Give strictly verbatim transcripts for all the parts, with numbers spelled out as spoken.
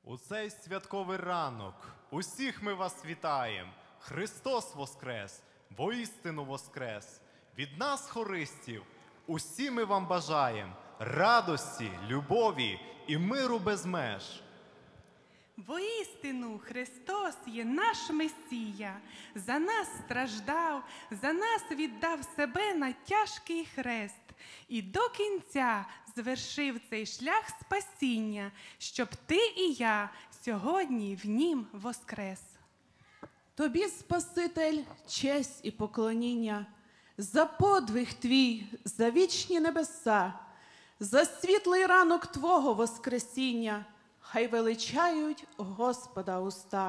У цей святковий ранок усіх ми вас вітаємо. Христос воскрес, воістину воскрес. Від нас, хористів, усі ми вам бажаємо радості, любові і миру без меж. Воістину Христос є наш Месія, за нас страждав, за нас віддав себе на тяжкий хрест і до кінця звершив цей шлях спасіння, щоб ти і я сьогодні в нім воскрес. Тобі, Спаситель, честь і поклоніння, за подвиг твій, за вічні небеса, за світлий ранок твого воскресіння, хай величають Господа уста.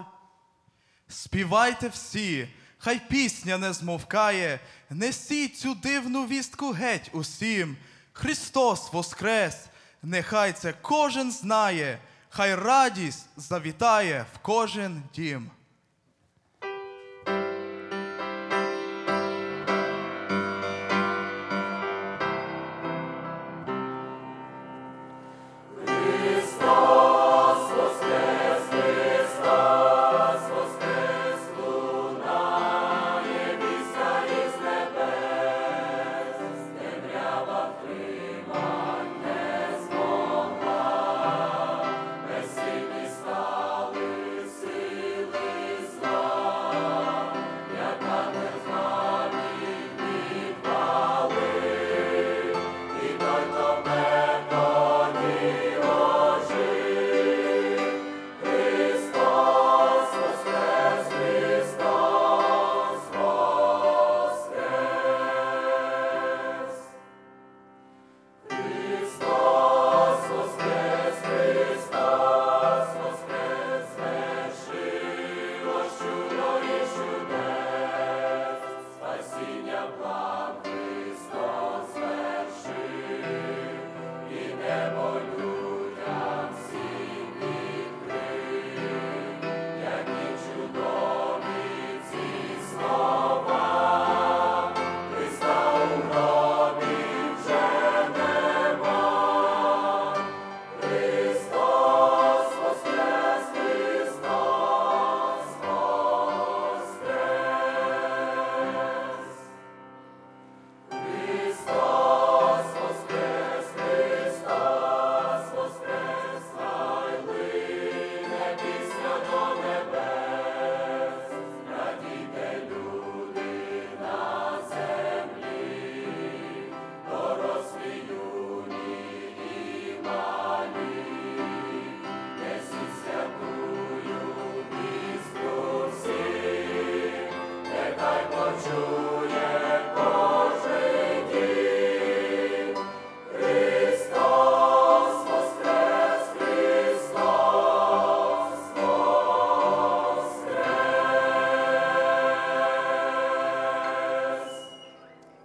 Співайте всі, хай пісня не змовкає, несіть цю дивну вістку геть усім. Христос воскрес, нехай це кожен знає, хай радість завітає в кожен дім. Почуй